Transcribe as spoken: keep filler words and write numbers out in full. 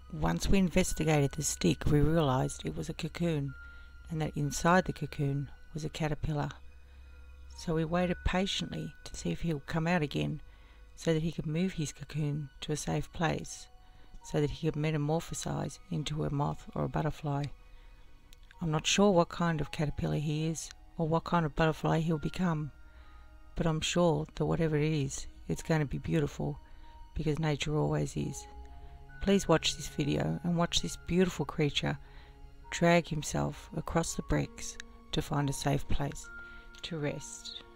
Once we investigated the stick, we realised it was a cocoon, and that inside the cocoon was a caterpillar. So we waited patiently to see if he would come out again, so that he could move his cocoon to a safe place, so that he could metamorphosize into a moth or a butterfly. I'm not sure what kind of caterpillar he is, or what kind of butterfly he'll become, but I'm sure that whatever it is, it's going to be beautiful, because nature always is. Please watch this video and watch this beautiful creature drag himself across the bricks to find a safe place to rest.